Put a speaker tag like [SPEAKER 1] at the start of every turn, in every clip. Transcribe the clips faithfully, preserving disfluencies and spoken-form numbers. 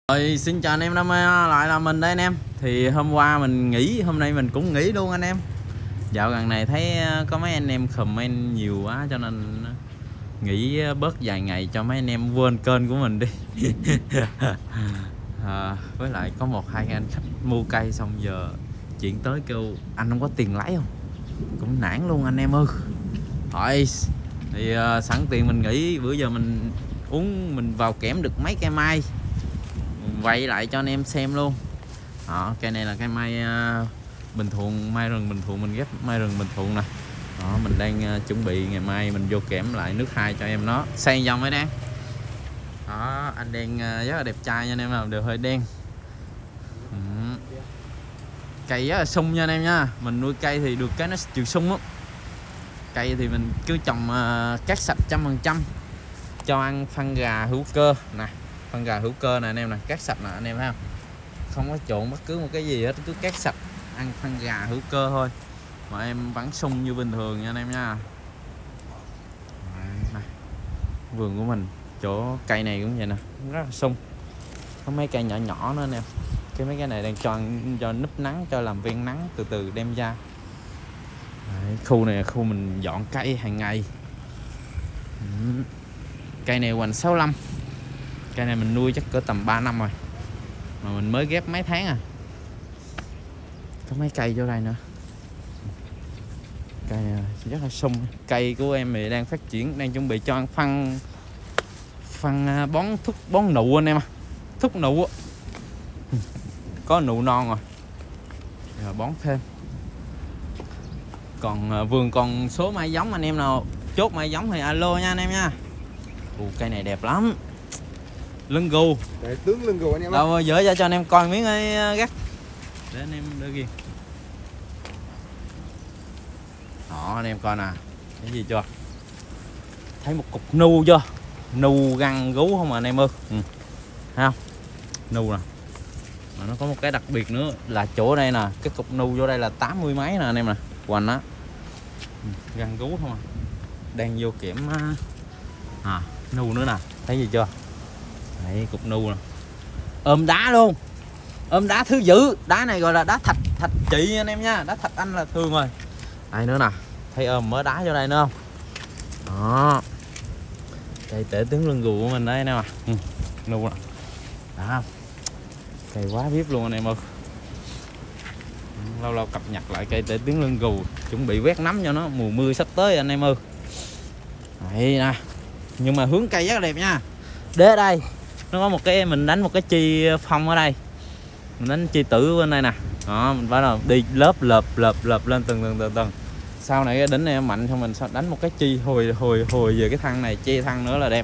[SPEAKER 1] Rồi, xin chào anh em, năm lại là mình đây anh em. Thì hôm qua mình nghỉ, hôm nay mình cũng nghỉ luôn anh em. Dạo gần này thấy có mấy anh em comment nhiều quá cho nên nghỉ bớt vài ngày cho mấy anh em quên kênh của mình đi. à, với lại có một hai anh khách mua cây xong giờ chuyển tới kêu anh không có tiền lấy không, cũng nản luôn anh em ơi. Thôi thì uh, sẵn tiền mình nghỉ, bữa giờ mình uống mình vào kẽm được mấy cây mai, quay lại cho anh em xem luôn. Đó, cây này là cây mai uh, bình thuận, mai rừng bình thuận, mình ghép mai rừng bình thuận nè. Đó, mình đang uh, chuẩn bị ngày mai mình vô kẽm lại nước hai cho em nó xây dòng mới đang. Đó, anh đen uh, rất là đẹp trai nha anh em, làm đều hơi đen. Ừ. Cây rất là sung nha anh em nha. Mình nuôi cây thì được cái nó chịu sung lắm. Cây thì mình cứ trồng uh, cát sạch trăm phần trăm, cho ăn phân gà hữu cơ nè, phân gà hữu cơ nè anh em nè, cát sạch nè anh em thấy không, không có trộn bất cứ một cái gì hết, cứ cát sạch, ăn phân gà hữu cơ thôi mà em vẫn sung như bình thường nha anh em nha. Này, vườn của mình chỗ cây này cũng vậy nè, rất là sung, có mấy cây nhỏ nhỏ nữa anh em. Cái mấy cái này đang cho cho núp nắng, cho làm viên nắng, từ từ đem ra. Đấy, khu này là khu mình dọn cây hàng ngày. Ừ. Cây này hoành sáu mươi lăm, cây này mình nuôi chắc cỡ tầm ba năm rồi mà mình mới ghép mấy tháng à. Có mấy cây vô đây nữa, cây rất là sung. Cây của em thì đang phát triển, đang chuẩn bị cho ăn phân phân bón thuốc bón nụ anh em à, thuốc nụ có nụ non rồi giờ bón thêm. Còn vườn còn số mai giống, anh em nào chốt mai giống thì alo nha anh em nha. Ồ, cây này đẹp lắm, lưng gù,
[SPEAKER 2] để tướng lưng gù anh em.
[SPEAKER 1] đâu dỡ ra cho anh em coi miếng ấy gắt để anh em đỡ ghiền. Đó anh em coi nè, cái gì chưa, thấy một cục nu chưa, nu găng gú không mà anh em ơi. Ừ. Thấy không, nu nè, mà nó có một cái đặc biệt nữa là chỗ đây nè, cái cục nu vô đây là tám mươi mấy nè anh em nè, hoành á. Ừ. Găng gú không à, đang vô kiểm à, nu nữa nè, thấy gì chưa, đấy cục nu nè, ôm đá luôn, ôm đá thứ dữ, đá này gọi là đá thạch thạch chị anh em nha, đá thạch anh là thường rồi. Đây nữa nè, thấy ôm mớ đá vô đây nữa không. Đó, cây tể tướng lưng gù của mình đấy anh em à. Ừ. Nu nè, đã không, cây quá vip luôn anh em ơi. Lâu lâu cập nhật lại cây tể tướng lưng gù, chuẩn bị quét nấm cho nó, mùa mưa sắp tới anh em ơi. Đây nè, nhưng mà hướng cây rất là đẹp nha. Để đây nó có một cái, mình đánh một cái chi phong ở đây, mình đánh chi tử bên đây nè. Đó, mình bắt đầu đi lớp lợp lợp lợp lên từng từng từng từng. Sau này cái đỉnh này mạnh xong mình sao đánh một cái chi hồi hồi hồi về cái thân này, che thân nữa là đẹp.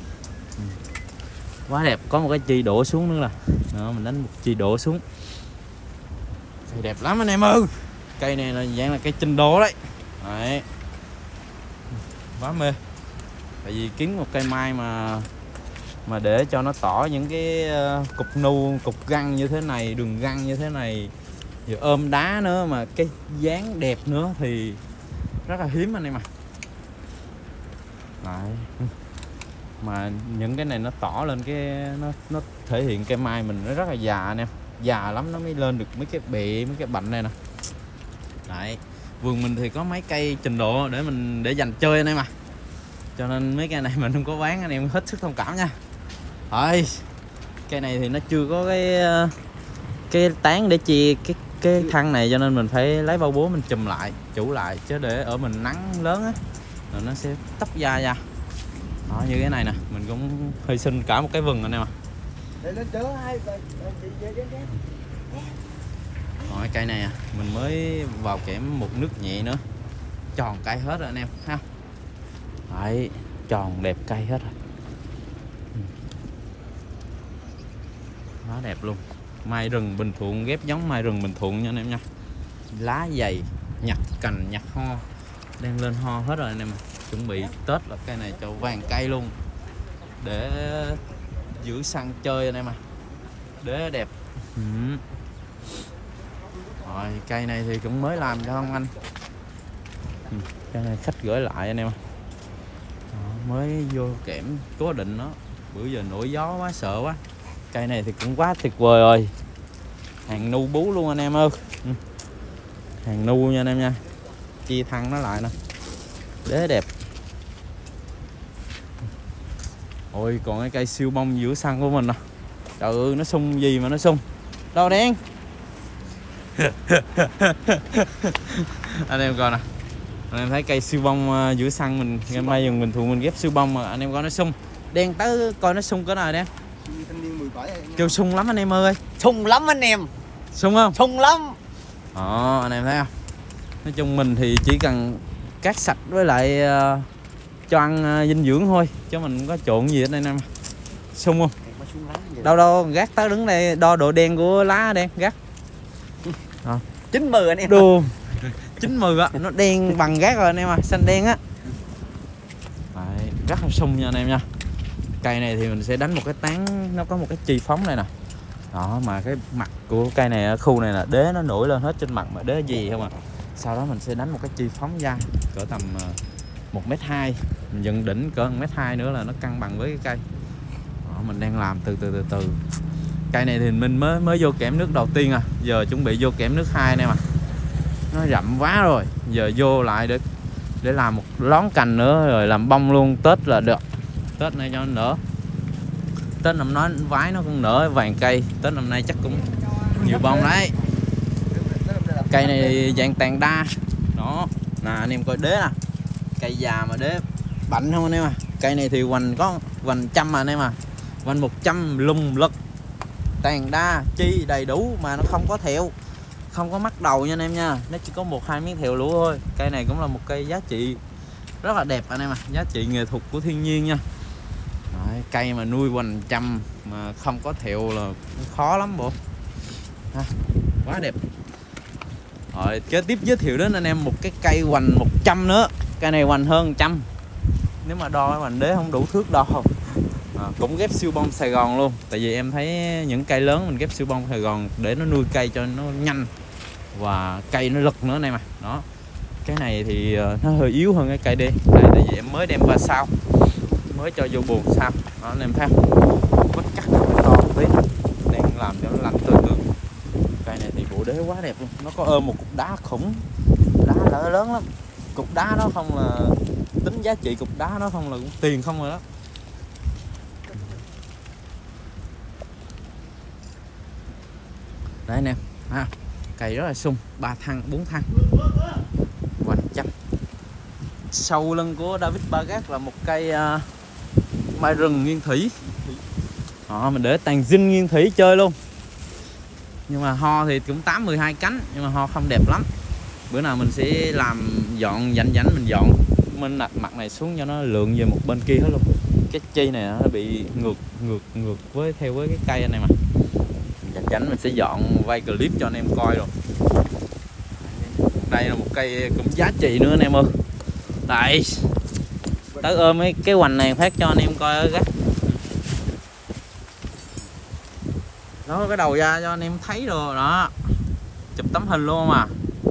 [SPEAKER 1] Quá đẹp, có một cái chi đổ xuống nữa là. Đó, mình đánh một chi đổ xuống. Cây đẹp lắm anh em ơi. Cây này là dạng là cây trình độ đấy. Đấy. Quá mê. Tại vì kiếm một cây mai mà mà để cho nó tỏ những cái cục nu, cục găng như thế này, đường găng như thế này, rồi ôm đá nữa mà cái dáng đẹp nữa thì rất là hiếm anh em à. Đấy. Mà những cái này nó tỏ lên cái nó nó thể hiện cây mai mình nó rất là già anh em, già lắm nó mới lên được mấy cái bệ, mấy cái bệnh này nè. Đấy, vườn mình thì có mấy cây trình độ để mình để dành chơi anh em à, cho nên mấy cây này mình không có bán, anh em hết sức thông cảm nha. Rồi, cây này thì nó chưa có cái cái tán để chia cái cái thân này, cho nên mình phải lấy bao bố mình chùm lại, chủ lại, chứ để ở mình nắng lớn á rồi nó sẽ tóc da ra. Đó, như cái này nè, mình cũng hy sinh cả một cái vườn anh em à. Rồi cây này à, mình mới vào kẽm một nước nhẹ nữa, tròn cây hết rồi anh em ha. Đấy, tròn đẹp cây hết rồi. Quá đẹp luôn. Mai rừng bình thuận, ghép giống mai rừng bình thuận nha anh em nha. Lá dày, nhặt cành, nhặt ho, đang lên ho hết rồi anh em. Chuẩn bị Tết là cây này cho vàng cây luôn, để giữ săn chơi anh em à, để đẹp. Ừ. Rồi cây này thì cũng mới làm cho không anh. Ừ. Cây này khách gửi lại anh em. Đó, mới vô kẽm cố định nó, bữa giờ nổi gió quá sợ quá, Cây này thì cũng quá tuyệt vời rồi. Hàng nu bú luôn anh em ơi. Hàng nu nha anh em nha. Chia thân nó lại nè. Đế đẹp. Ôi còn cái cây siêu bông giữa sân của mình nè. Trời ơi nó sung gì mà nó sung. Đâu đen. Anh em coi nè. Anh em thấy cây siêu bông giữa sân mình, ngày mai dùng mình thường mình ghép siêu bông mà anh em coi nó sung. Đen tới coi nó sung cỡ nào đen. Kêu sung lắm anh em ơi.
[SPEAKER 2] Sung lắm anh em.
[SPEAKER 1] Sung không?
[SPEAKER 2] Sung lắm.
[SPEAKER 1] Đó anh em thấy không? Nói chung mình thì chỉ cần cát sạch với lại uh, cho ăn uh, dinh dưỡng thôi, chứ mình không có trộn gì hết anh em. Sung không? Đâu đâu gác tới đứng đây đo độ đen của lá đen gác. À.
[SPEAKER 2] chín mươi anh em.
[SPEAKER 1] Đùa. chín mươi á, nó đen bằng gác rồi anh em à, xanh đen á. Đấy, rất là sung nha anh em nha. Cây này thì mình sẽ đánh một cái tán, nó có một cái chi phóng này nè. Đó mà cái mặt của cây này ở khu này là đế nó nổi lên hết trên mặt mà đế gì không à. Sau đó mình sẽ đánh một cái chi phóng da cỡ tầm một mét hai, mình dựng đỉnh cỡ một mét hai nữa là nó cân bằng với cái cây. Đó, mình đang làm từ từ từ từ. Cây này thì mình mới mới vô kẽm nước đầu tiên à, giờ chuẩn bị vô kẽm nước hai này mà. Nó rậm quá rồi, giờ vô lại để để làm một lón cành nữa rồi làm bông luôn, Tết là được. Tết này cho nó nở. Tết năm nói vái nó cũng nở vàng cây, Tết năm nay chắc cũng nhiều bông đấy. Cây này dạng tàn đa. Đó, nè anh em coi đế nè. Cây già mà đế bảnh không anh em à. Cây này thì hoành có hoành trăm mà anh em à. Hoành một trăm lùng lực. Tàn đa, chi đầy đủ mà nó không có thẹo, không có mắc đầu nha anh em nha. Nó chỉ có một hai miếng thẹo lũ thôi. Cây này cũng là một cây giá trị rất là đẹp anh em à, giá trị nghệ thuật của thiên nhiên nha. Đấy, cây mà nuôi hoành trăm mà không có thẹo là khó lắm bộ. Ha, quá đẹp. Rồi kế tiếp giới thiệu đến anh em một cái cây hoành một trăm nữa. Cây này hoành hơn một trăm. Nếu mà đo cái hoành đế không đủ thước đo không. À, cũng ghép siêu bông Sài Gòn luôn. Tại vì em thấy những cây lớn mình ghép siêu bông Sài Gòn để nó nuôi cây cho nó nhanh và cây nó lực nữa này mà. Đó. Cái này thì nó hơi yếu hơn cái cây đi. Đây tại vì em mới đem qua sau, mới cho vô buồng sau. Đó anh em thấy vết cắt to tí, đang làm cho nó lạnh từ từ. Cây này thì bộ đế quá đẹp luôn. Nó có ôm một cục đá khủng, đá lớn lớn lắm. Cục đá nó không là tính giá trị, cục đá nó không là cũng tiền không rồi đó. Đấy anh em, à, cây rất là sung, ba thân, bốn thân, hoành trăm. Sau lưng của David Bagat là một cây uh, mai rừng nguyên thủy. Đó, mình để tàn dinh nguyên thủy chơi luôn. Nhưng mà ho thì cũng tám mười hai cánh, nhưng mà ho không đẹp lắm. Bữa nào mình sẽ làm dọn dảnh dảnh mình dọn mình đặt mặt này xuống cho nó lượn về một bên kia hết luôn. Cái chi này nó bị ngược ngược ngược với theo với cái cây này mà. Dành dảnh mình sẽ dọn quay clip cho anh em coi rồi. Đây là một cây cũng giá trị nữa anh em ơi. Đây, tới ôm cái cái hoành này phát cho anh em coi ở gắt. Đó, cái đầu ra cho anh em thấy rồi đó. Chụp tấm hình luôn mà.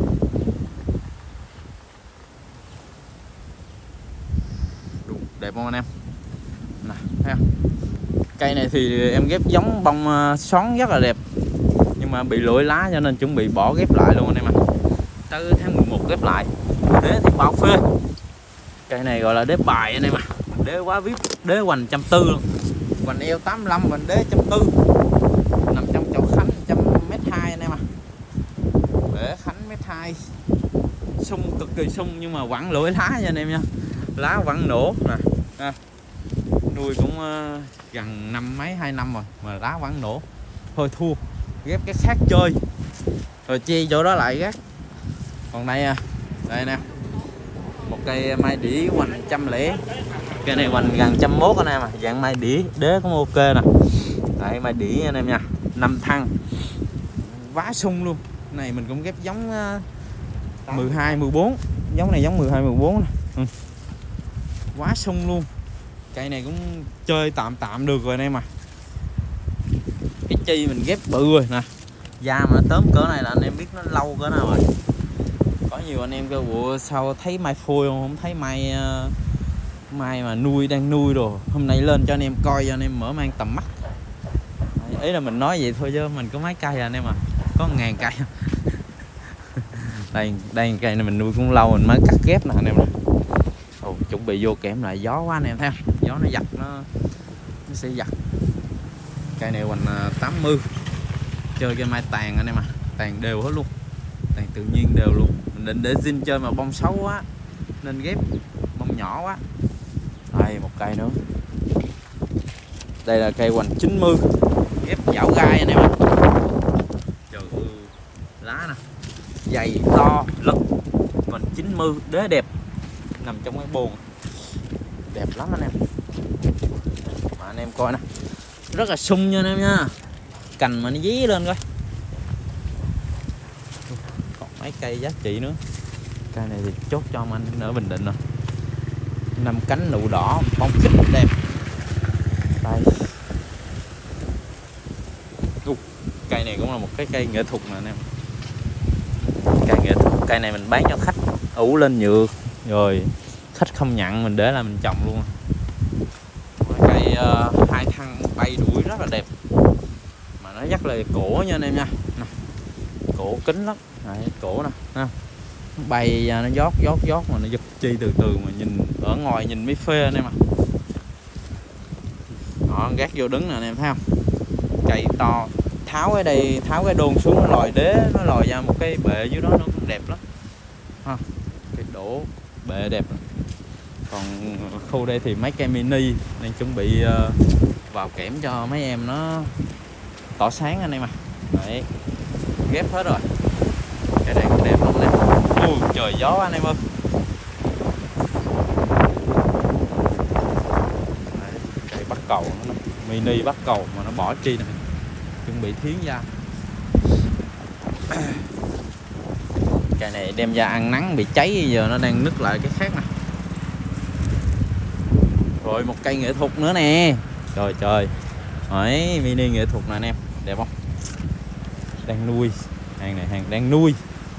[SPEAKER 1] Đẹp không anh em? Nè, thấy không? Cây này thì em ghép giống bông xoắn rất là đẹp. Nhưng mà bị lỗi lá cho nên chuẩn bị bỏ ghép lại luôn anh em ạ. À. Tới tháng mười một ghép lại. Đế thì bao phê. Cây này gọi là đế bài anh em ạ. À. Đế quá vip, đế hoành trăm tư luôn. Hoành eo tám mươi lăm, hoành đế trăm tư. Nằm trong chỗ khánh trăm mét hai anh em ạ. À. Để khánh mét hai. Sung cực kỳ sung nhưng mà vẫn lỗi lá nha anh em nha. Lá vẫn nổ nè. À. Nuôi cũng uh, gần năm mấy hai năm rồi mà lá vẫn nổ. Thôi thua, ghép cái khác chơi rồi chia chỗ đó lại gác. Còn đây à, đây nè, một cây mai đĩ hoành trăm lẻ. Cây này hoành gần trăm mốt anh em à, dạng mai đĩ đế cũng ok nè. Đây mai đĩ anh em nha, năm thân vá sung luôn. Này mình cũng ghép giống uh, mười hai mười bốn, giống này giống mười hai mười bốn nè. Ừ. Quá sung luôn. Cây này cũng chơi tạm tạm được rồi anh em à. Cái chi mình ghép bự rồi nè. Da mà nó tớm cỡ này là anh em biết nó lâu cỡ nào rồi. Có nhiều anh em kêu bộ sao thấy mai phôi không? Không thấy mai uh, mai mà nuôi đang nuôi rồi. Hôm nay lên cho anh em coi cho anh em mở mang tầm mắt. Đấy, ý là mình nói vậy thôi chứ mình có mấy cây à anh em à, có một ngàn cây. đây đây cây này mình nuôi cũng lâu mình mới cắt ghép nè anh em nè. Ồ, chuẩn bị vô kẽm lại gió quá anh em thấy không? Gió nó giật nó nó sẽ giật. Cây này hoành tám mươi, chơi cái mai tàn anh em à, tàn đều hết luôn, tàn tự nhiên đều luôn. Mình định để zin chơi mà bông xấu quá nên ghép bông nhỏ quá. Đây một cây nữa, đây là cây hoành chín mươi ghép chảo gai anh em ạ. Trời ơi, lá nè dày to lực, hoành chín mươi đế đẹp, nằm trong cái buồng đẹp lắm anh em. Mà anh em coi nè, rất là sung nha anh em nha, cành mà nó dí lên coi. Còn mấy cây giá trị nữa. Cây này thì chốt cho anh ở Bình Định rồi, năm cánh nụ đỏ bông khích đẹp. Đây, uh, cây này cũng là một cái cây nghệ thuật nè anh em. Cây nghệ thuật, cây này mình bán cho khách ủ lên nhựa rồi khách không nhận mình để là mình trồng luôn. Cây uh, hai thân bay đuổi rất là đẹp, mà nó rất là cổ nha anh em nha. Nè, cổ kính lắm. Đấy, cổ nè, ha. Nó bay nó giót giót giót mà nó giật chi từ từ mà nhìn ở ngoài nhìn mới phê anh em à. Đó, gác vô đứng nè anh em thấy không, cây to, tháo cái đây, tháo cái đôn xuống nó lòi đế, nó lòi ra một cái bệ dưới đó nó cũng đẹp lắm ha. Cái đổ bệ đẹp lắm. Còn khu đây thì mấy cây mini đang chuẩn bị uh, vào kẽm cho mấy em nó tỏ sáng anh em à. Đấy, ghép hết rồi, cái này cũng đẹp lắm nè. Ui trời gió anh em ơi. Đấy, cây bắt cầu nó mini bắt cầu mà nó bỏ chi này, chuẩn bị thiến ra. Cây này đem ra ăn nắng bị cháy, giờ nó đang nứt lại cái khác nè. Rồi một cây nghệ thuật nữa nè, trời trời, đấy mini nghệ thuật nè anh em, đẹp không? Đang nuôi, hàng này hàng đang nuôi,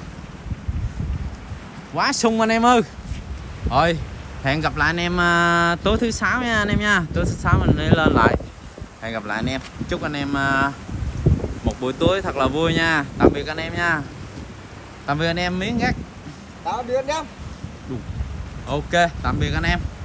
[SPEAKER 1] quá sung anh em ơi. Rồi hẹn gặp lại anh em uh, tối thứ sáu nha anh em nha, tối thứ sáu mình đi lên lại. Hẹn gặp lại anh em, chúc anh em uh, một buổi tối thật là vui nha. Tạm biệt anh em nha, tạm biệt anh em miếng gác.
[SPEAKER 2] Tạm biệt anh em.
[SPEAKER 1] Ok, tạm biệt anh em.